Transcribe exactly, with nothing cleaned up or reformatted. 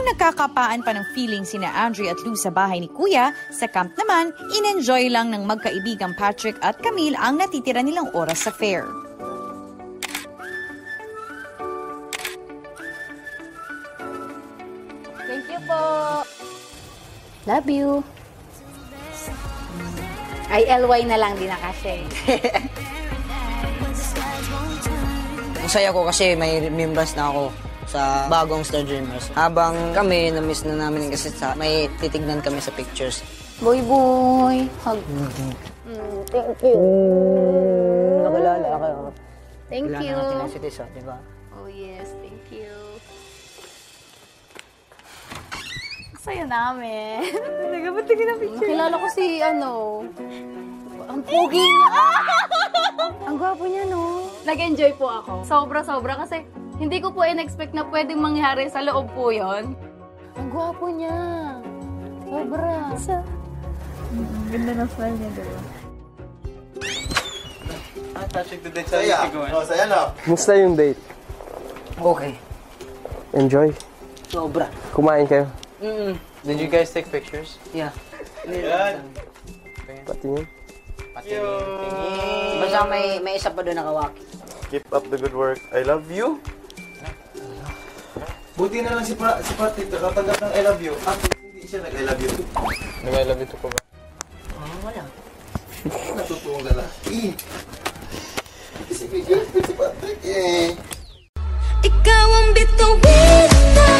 nagkakapaan pa ng feeling sina Andre at Lou sa bahay ni Kuya, sa camp naman, in-enjoy lang ng magkaibigang Patrick at Camille ang natitira nilang oras sa fair. Thank you po. Love you. Ay, L Y na lang, di na kasi. Masaya ko kasi may members na ako sa bagong Star Dreamers. Habang kami, na-miss na namin kasi sa, may titignan kami sa pictures. Boy, boy. Hug. Mm, thank you. Mm, nakalala ka. Thank you. Kailangan natin ang cities, di ba? Oh, yes. Thank you. Saya namin. Talaga, ba't tingin ang picture? Nakilala ko si, ano, ang pogi niya. Ang gwapo niya, no? Nag-enjoy po ako. Sobra-sobra kasi hindi ko po in-expect na pwedeng mangyari sa loob po yun. Ang gwapo niya. Sobra. Sa... Ang ganda ng smile niya, diba? Ah, Patrick, the date sa Tiguan. Oh, saya na. Musta yung date? Okay. Enjoy. Sobra. Kumain kayo? Mm-mm. Did you guys take pictures? Yeah. Ayan. Patingin? Patingin. Basta may, may isa pa doon nakawaki. Keep up the good work. I love you. Buti na lang si, pa, si Patrick nakatanggap ng I love you. At hindi siya nag-I love you. Nag-I love you to ko ba? Oh, wala. Natutuong lalaki. Kasi may girlfriend si Patrick eh. Ikaw ang bituin na